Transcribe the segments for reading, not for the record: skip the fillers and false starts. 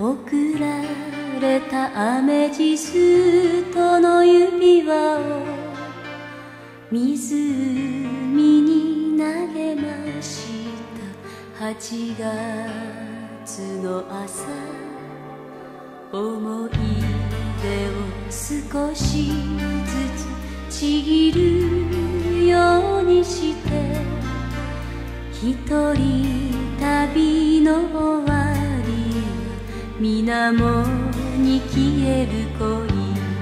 送られたアメジストの指輪を湖に投げました。8月の朝、思い出を少しずつちぎるようにして、一人旅の終わりは水面に消える恋、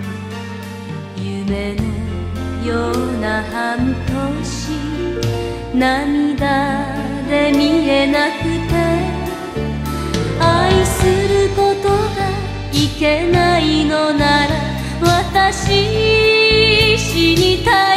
夢のような半年、涙で見えなくて、愛することがいけないのなら私死にたい。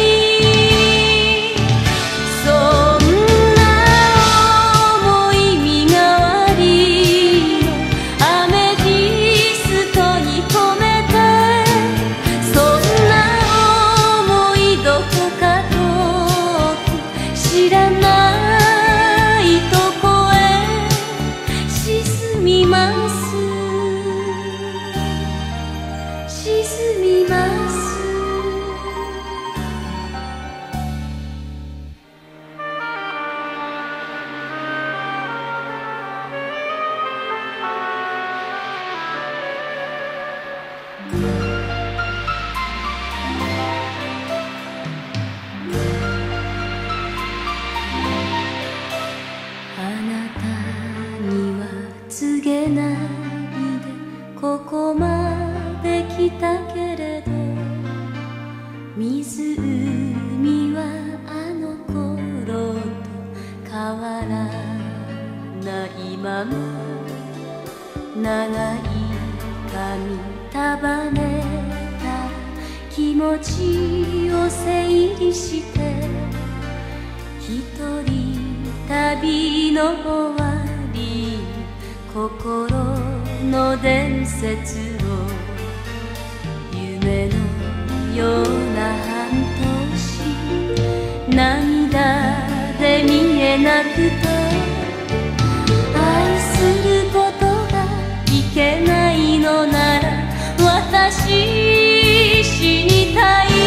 ここまで来たけれど、湖はあの頃と変わらないまま、長い髪束ねた気持ちを整理して、一人旅の終わり、心の伝説を、夢のような半年、涙で見えなくて、愛することがいけないのなら私死にたい。